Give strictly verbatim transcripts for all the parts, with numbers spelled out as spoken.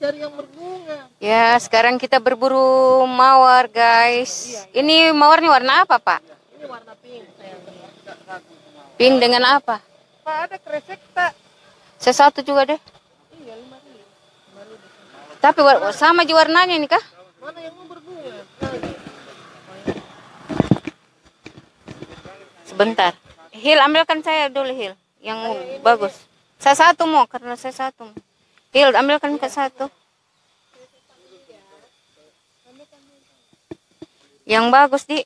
nyari yang berbunga. Ya, sekarang kita berburu mawar, guys. Iya, iya. Ini mawarnya warna apa, Pak? Ini warna pink. Pink dengan apa? Pak, ada kresek tak? Saya satu juga deh. Iya, lima ribu. Baru deh. Tapi war- sama aja warnanya nih, kah? Mana yang mau berbunga? Sebentar. Hil, ambilkan saya dulu, Hil. Yang bagus. Saya satu mau, karena saya satu. Hil, ambilkan ke satu. Yang bagus, Di.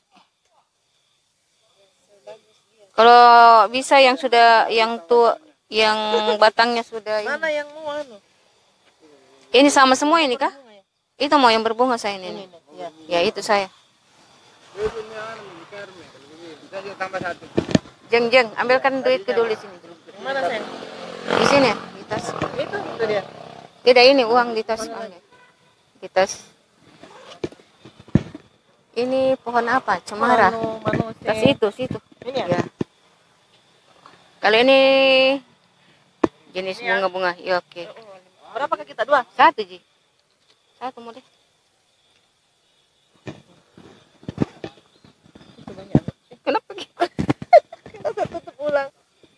Kalau bisa yang sudah, yang tua, yang batangnya sudah ini. Mana yang mau anu? Ini sama semua ini, kah? Itu mau yang berbunga saya ini. Ini, nih. ini. Ya. Ya, itu saya. Jeng, jeng, ambilkan duit ke dulu di sini. Mana saya? Di sini, di tas. Itu, itu dia. Tidak, ini uang di tas. Ambil. Di tas. Ini pohon apa? Cemara. Manu, manu, Tas itu, situ. Ini ya? Ya. Kalau ini jenis Ini ya? bunga-bunga, ya oke. Berapa ke kita? Dua? Satu, Ji. Satu mau deh. Itu banyak. Eh, kenapa gitu? Kita saya tutup ulang.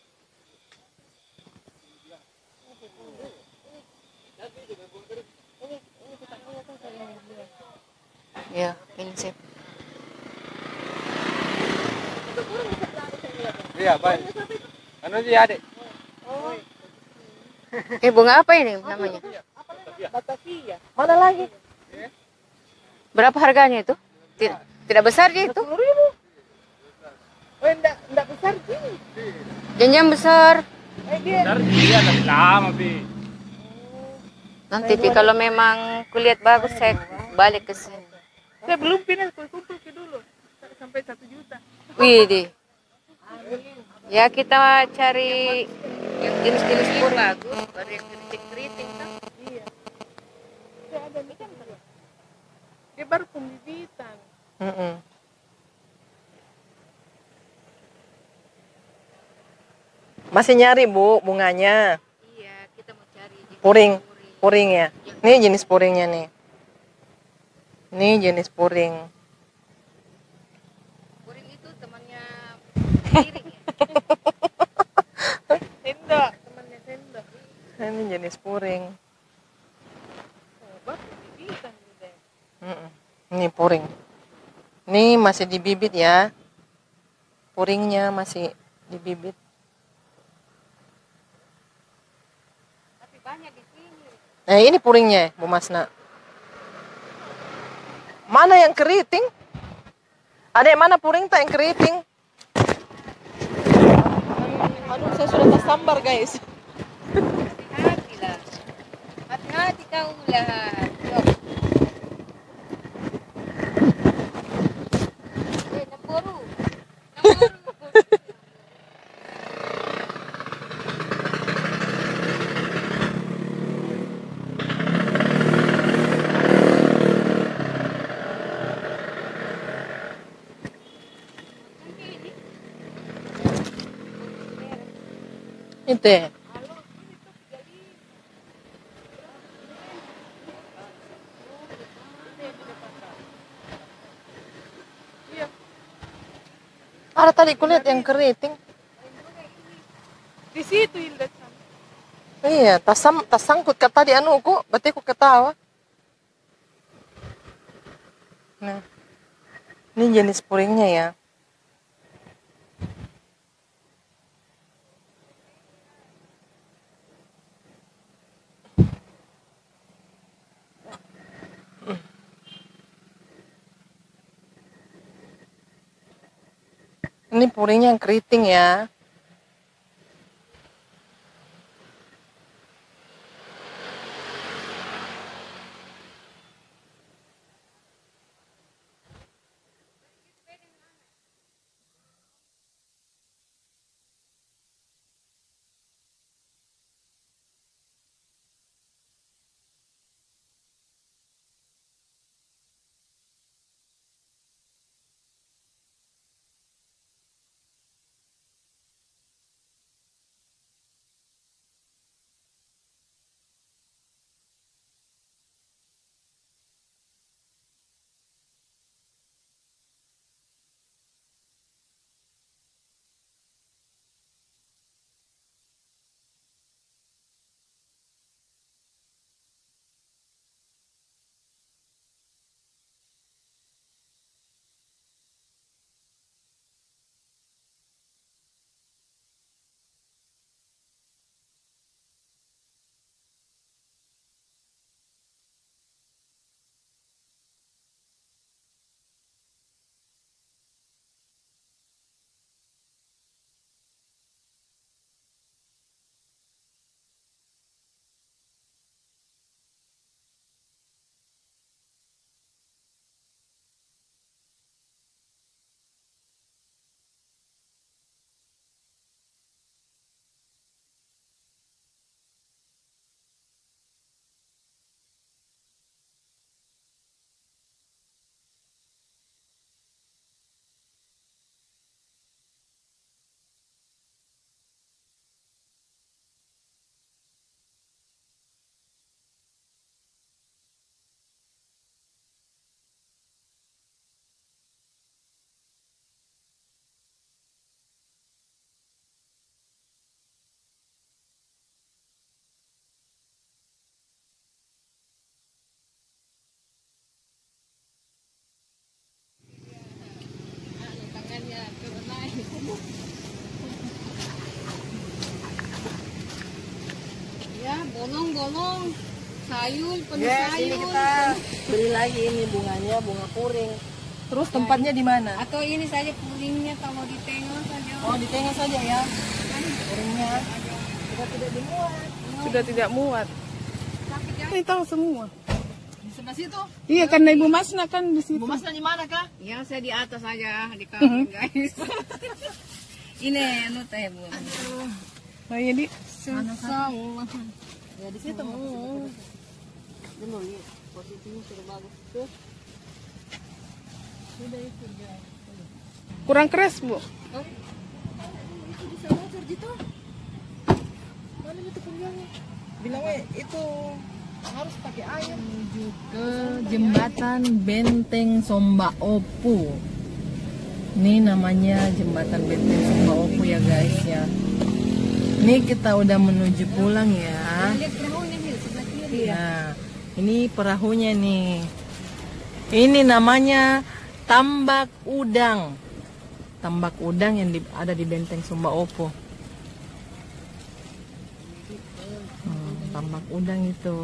Ya, ini sih. Iya, baik. Anu sih adik. Oh, Eh, bunga apa ini namanya? Batavia. Mana lagi? Berapa harganya itu? Tidak, tidak besar Ji itu. Sepuluh ribu. Oh, enggak, enggak besar sih. Janjang besar. Eh, dia. Bentar, iya tapi lama, Bi. Nanti Pi, kalau memang kulihat bagus saya balik ke sini. Saya belum pindah, kumpul ke dulu. Sampai satu juta. Wih, di. Ya kita cari yang jenis-jenis pun bagus, baru yang keriting-keriting kan. Iya. Saya ada nih kan. Dia baru pembibitan. Mm-mm. Masih nyari, Bu, bunganya. Iya, kita mau cari jenis Puring, puring. puring ya. Ini jenis puringnya nih. Ini jenis puring. Puring itu temannya piring ya. Senda, temannya senda. Ini jenis puring. Oh, baru pembibitan juga. Mm-mm. Ini puring. Ini masih dibibit ya. Puringnya masih dibibit. Tapi banyak di sini. Nah, ini puringnya, Bu Masna. Mana yang keriting? Ada yang mana puring tak yang keriting? Aduh, saya sudah tersambar, guys. Hati-hati lah. Hati-hati kau lah. Loh. Eh, Naboru. Naboru. Itu ya. Ada tadi kulihat yang keriting. Di situ Hilda. Iya, tasam tasangkut ke tadi anu ku, berarti ku ketawa. Nah. Ini jenis puringnya ya. Ini puringnya yang keriting ya. tolong. Sayur, penuh Yes, ini sayur. kita beli lagi ini bunganya, bunga kuring. Terus tempatnya di mana? Atau ini saja kuringnya kalau ditengok saja. Oh, ditengok saja ya. Kuringnya sudah tidak dimuat. Sudah tidak muat. Ini tahu semua. Di sebelah situ. Iya, karena Ibu Masna kan di situ. Bu Masna di mana kah? Ya saya di atas saja di kamar guys. Ini anu teh Bu. Nah, jadi Susah. Ya di situ. Oh. Dulu ya, posisinya sudah bagus tuh. Sudah itu ya. kurang keras, Bu. Itu di sana Sergito. Mana itu kuliahnya? Bilangnya itu harus pakai air. Menuju ke jembatan Benteng Somba Opu. Ini namanya jembatan Benteng Somba Opu ya guys ya. Ini kita udah menuju pulang ya. Lihat perahunya nih sebelah kiri. Nah, ini perahunya nih. Ini namanya tambak udang. Tambak udang yang di, ada di Benteng Sumba Opo. Hmm, tambak udang itu.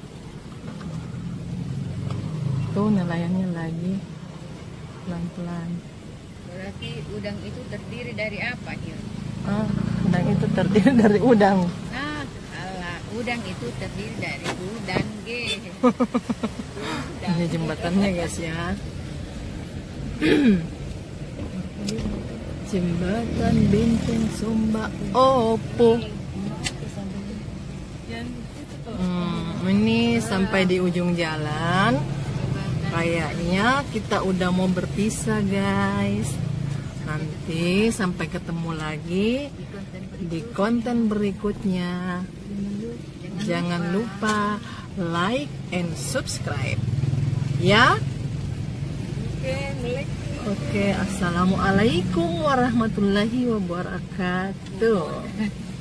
Tuh nelayannya lagi pelan-pelan. Berarti udang itu terdiri dari apa, Hil? Ah, udang itu terdiri dari udang. Ah, salah. Udang itu terdiri dari udang, ge. Ini jembatannya guys ya. Jembatan Benteng Sumba Opo. Hmm, ini sampai di ujung jalan. Kayaknya kita udah mau berpisah guys. Nanti sampai ketemu lagi di konten berikutnya. Jangan lupa like and subscribe. Ya. Oke, assalamualaikum warahmatullahi wabarakatuh.